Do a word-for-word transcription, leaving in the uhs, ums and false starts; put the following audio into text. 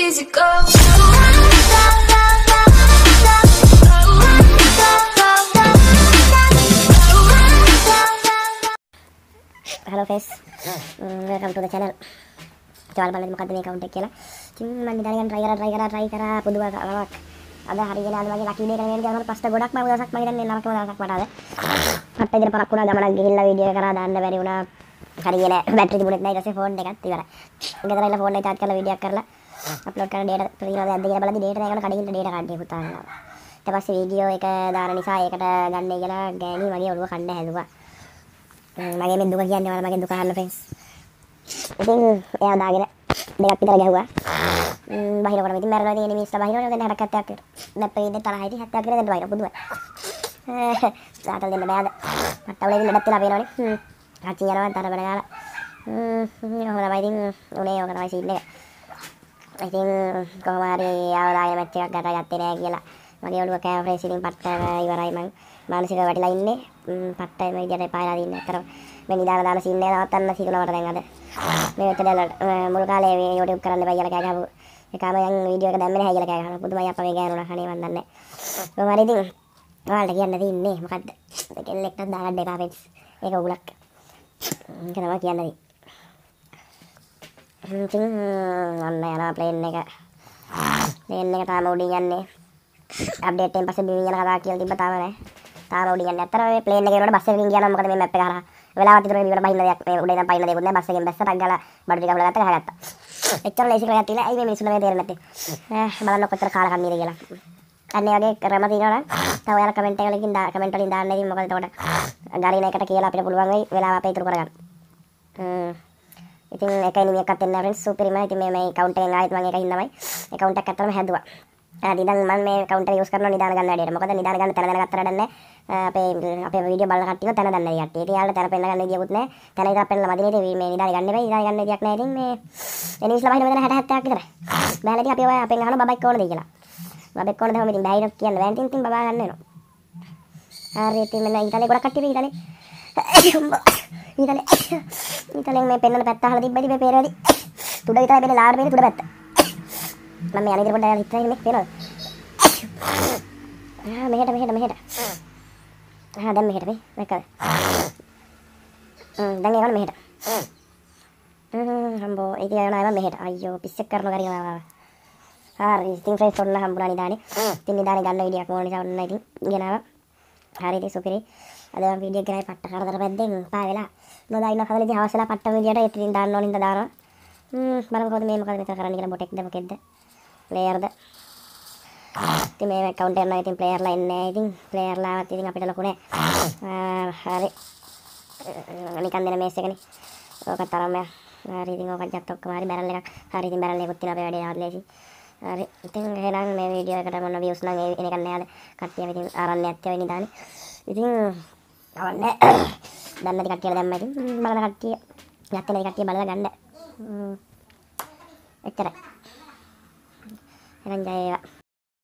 easy go. Hello face, welcome to the channel. Coba balik muka demi account කියලා. ඉතින් මම ඉඳන් try කරා try කරා try කරා පුදුම කමක්. අද හරියන අද වගේ ලකි ඩේ කරගෙන යනකොට ප්‍රශ්න ගොඩක් මම දවසක් මම හිතන්නේ නරකම දවසක් මට අද. මට ඉතින් පරක් වුණා ගමනක් ගිහිල්ලා වීඩියෝ කරා දාන්න බැරි වුණා. හරියන බැටරි තිබුණේ නැහැ. ඊට පස්සේ ෆෝන් එකත් ඉවරයි. ගෙදර ඉන්න ෆෝන් එක charge කරලා වීඩියෝ කරලා අප්ලෝඩ් කරන data ප්‍රතිනෝද ඇද්ද කියලා බලද්දි data නැහැ කඩින් data කඩේ පුතානවා. ඊට පස්සේ වීඩියෝ එක දාන නිසා ඒකට ගන්න කියලා ගෑණි මගේ ඔළුව කන්න හැදුවා. මගේ මේ දුක කියන්නේ වල මගේ දුක අහන්න ෆ්‍රෙන්ඩ්ස්. ඉතින් එයා දාගෙන දෙකක් විතර ගැහුවා. ම් බහිනකොට ඉතින් මැරෙනවා ඉතින් එනිමිස්ලා බහිනකොට දැන් හැටක් හැත්තයක් විතර. නැප්පේ ඉන්නේ තරහයි ඉතින් හැත්තයක් විතර දෙන්න බහිනවා පුදුමයි. සාතල් දෙන්න බෑද. මට අවුලේ ඉඳන් ලඩත් වෙලා පේනවනේ. හ්ම්. රාචි යනවා තර බඩ ගාලා. ම් හොඳයි ඉතින් උනේ ඔක තමයි සීන් එක. ඉතින් කොහොම හරි ආවදාගෙන මැච් එකක් ගත ගත්තේ නෑ කියලා. මගේ ඔළුව කෑම ෆ්‍රෙන්ඩ්ස් ඉතින් පට්ට ඉවරයි මං මානසිකව වැටිලා ඉන්නේ. පට්ට මේ විදිහට පායලා දින්නේ. අතර මේ නිදාන දාන සීන් එක නවත්තන්න සිතුණා මට දැන් අද. මේ විතරද මුල් කාලේ මේ YouTube කරන්න බෑ කියලා කෑ ගහපු එකම යන් වීඩියෝ එක දැම්මේ නැහැ කියලා කෑ ගහනවා. පුදුමයි අප්පා මේ ගෑනුණා කනේ මන් දන්නේ නැහැ. කොහොම හරි ඉතින් ඔයාලට කියන්න තියෙන්නේ මොකද්ද? කෙල්ලෙක් නම් දාගන්න එපා ෆ්‍රෙන්ඩ්ස්. ඒක උගලක්. ඒක තමයි කියන්නේ. ඉතින් අන්න යනවා ප්ලේන් එක. ප්ලේන් එක තාම උඩින් යන්නේ. අප්ඩේට් එකෙන් පස්සේ බිමින් යන කතාවක් කියලා තිබ්බ තාම නැහැ. තාම උඩින් යන්නේ. අතර මේ ප්ලේන් එකේ යනකොට බස් එකකින් ගියා නම් මොකද මේ මැප් එක හරහා වෙලාවට විතර මේ බහින්න දෙයක් මේ උඩ ඉඳන් පයින්න දෙයක් නෑ. බස් එකෙන් බැස්සට ගාලා බඩු ටික හොලගත්ත ගහගත්තා. එච්චර ලේසි කරලා ගත්තා. ඇයි මේ මිනිස්සුන්ට මේ තේරෙන්නේ නැත්තේ? ඈ බලන්න කොච්චර කාලා කන්නේද කියලා. අන්න ඒ වගේ ක්‍රම තියෙනවා නම් තව ඔයාලා කමෙන්ට් එකකින් කමෙන්ට් වලින් දාන්න ඉතින් මොකද එතකොට ගරින එකට කියලා අපිට පුළුවන් වෙයි වෙලාව අපේ ඉතුරු කරගන්න. හ්ම්. ඉතින් එකයි නිමියක්වත් එන්න ෆ්‍රෙන්ඩ්ස් සුපිරිම. ඉතින් මේ මේ account එකෙන් ආයෙත් මම ඒකින් තමයි account එකක් අත්තරම හැදුවා. ආදි දැන් මම මේ account එක use කරනවා නිදාන ගන්න වැඩේට. මොකද නිදාන ගන්න තැන දැනගත්තට වැඩක් නැහැ. අපේ අපේ වීඩියෝ බලන කට්ටිය තැන දන්නේ නැහැ කට්ටිය. ඉතින් යාළුවා තැන පෙන්න ගන්න විදියකුත් නැහැ. තැන ඉතින් අපෙන් මදිනේ ඉතින් මේ නිදාන ගන්න එපා. නිදාන ගන්න විදියක් නැහැ. ඉතින් මේ එනිස්ලා බහින මෙතන හැට හැත්තයක් විතරයි. බෑලා ඉතින් අපි ඔය අපෙන් අහන බබෙක් ඕනද කියලා. බබෙක් ඕනද හැම ඉතින් බෑයිනොත් කියන්න බෑ. ඉතින් ඉතින් බබා ගන්න වෙනවා. හරි ඉතින් මෙන්න ඊතලේ ගොඩක් කට්ටිය ඊතලේ. ඊතලේ ඊතලේ මේ පෙන්නන පැත්ත අහලා තිබ්බ ඉතින් මේ පේරවලි. තුඩ විතරයි බෙන්නේ ලාඩ බෙන්නේ තුඩ පැත්ත. මම මේ අනිත් පොඩ්ඩක් හිටගෙන මේ පේනවද? ආ මෙහෙට මෙහෙට මෙහෙට. ආ දැන් මෙහෙට මේ මේක. හ්ම් දැන් ඒකන මෙහෙට. හ්ම් හම්බෝ ඒක යනවා මෙහෙට. අයියෝ පිස්සෙක් කරන ගරියනවා. හරි ඉතින් ෆ්‍රෙන්ඩ්ස් ඔන්න හම්බුණා නිදානේ. ඉතින් නිදානේ ගන්න විදියක් ඕන නිසා ඔන්න ඉතින් ගෙනාවා. හරි ඉතින් සුපිරි. අද මම වීඩියෝ කරයි පට්ට කරදර පැද්දෙන් පා වෙලා. මොකද ඉන්න කවලදී හවසලා පට්ට විදියට ඉතින් දාන්න ඕනින්ද දානවා. හ්ම් බලමු කොහොමද මේ මොකද මෙතන කරන්න කියලා බොටෙක්ද මොකෙද්ද? ප්ලේයර්ද? ඉතින් මේ account එක නම් ඉතින් player ලා එන්නේ නැහැ. ඉතින් player ලාවත් ඉතින් අපිට ලොකු නෑ. හරි. නිකන් දෙන මේස් එකනේ. ඕක තරම හරි ඉතින් ඕක ජත් ඔක්කොම හරි බැරල් එකක්. හරි ඉතින් බැරල් එකකුත් තියෙනවා අපේ වැඩේ නවත් ලේසි. හරි. ඉතින් එහෙනම් මේ වීඩියෝ එකට මොන views නම් එන එක නෑද? කට්ටිය ඉතින් ආරන්න ඇත්තේ වෙයි නිදානේ. ඉතින් අවන්නේ දැන් නැති කට්ටියලා දැම්මා ඉතින් බලන කට්ටිය යත්තේ නැති කට්ටිය බලලා ගන්න. එච්චරයි. එහෙනම් ජය වේවා.